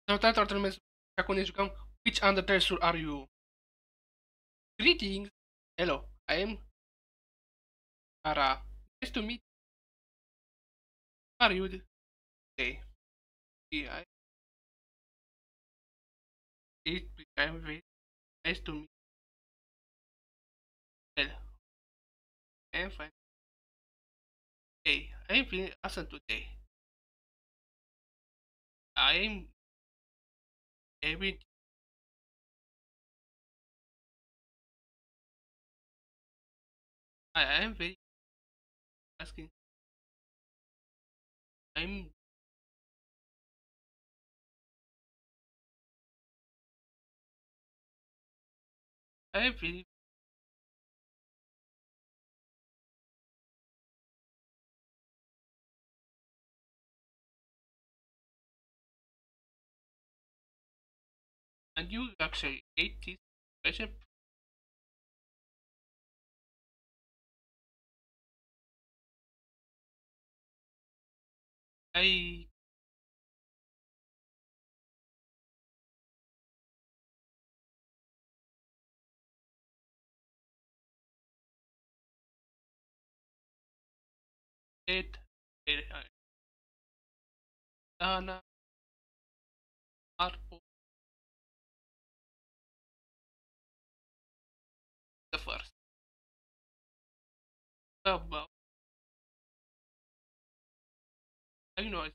Total tournaments aku juga which Undertale sur are you? Greetings. Hello, I am Ara. Nice to meet you. How are you today? Yeah, I'm very nice to meet you. Well, I am fine. Hey, I am feeling awesome today. I am every I am very asking. I'm I am feeling and you actually ate this special. I ate Dana Marpo the first. About I know it's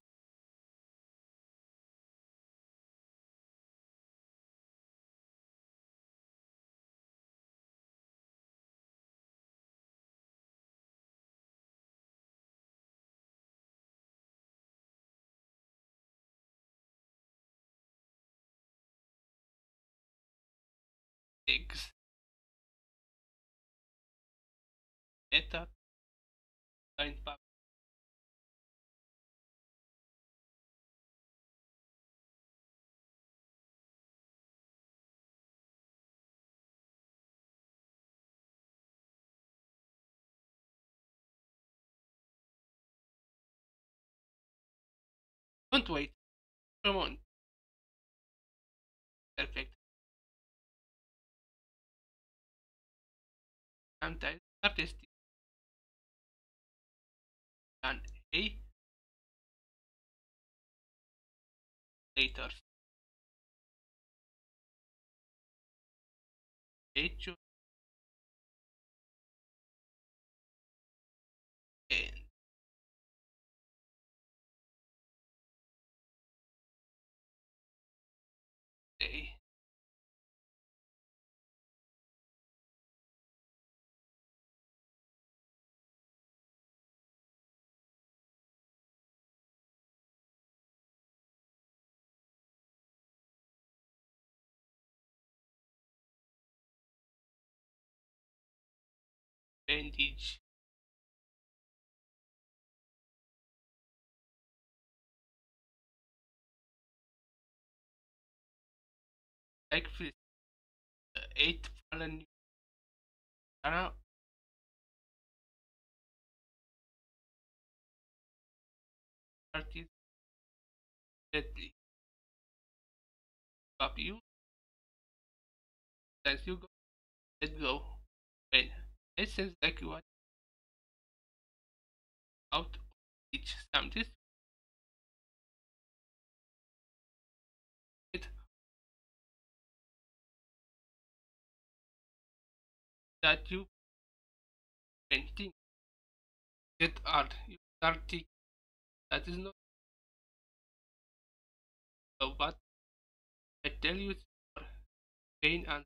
6 meta line pop. Don't wait. Come on. Perfect. Sometimes artistic than A later. Hecho and say bandage like this. 8 fallen Ana 30 deadly. Pop you as you go. Let go. When it seems like you are out of each something it that you can think that art you start thinking that is not what I tell you it's for pain and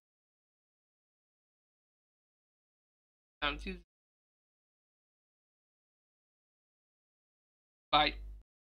something by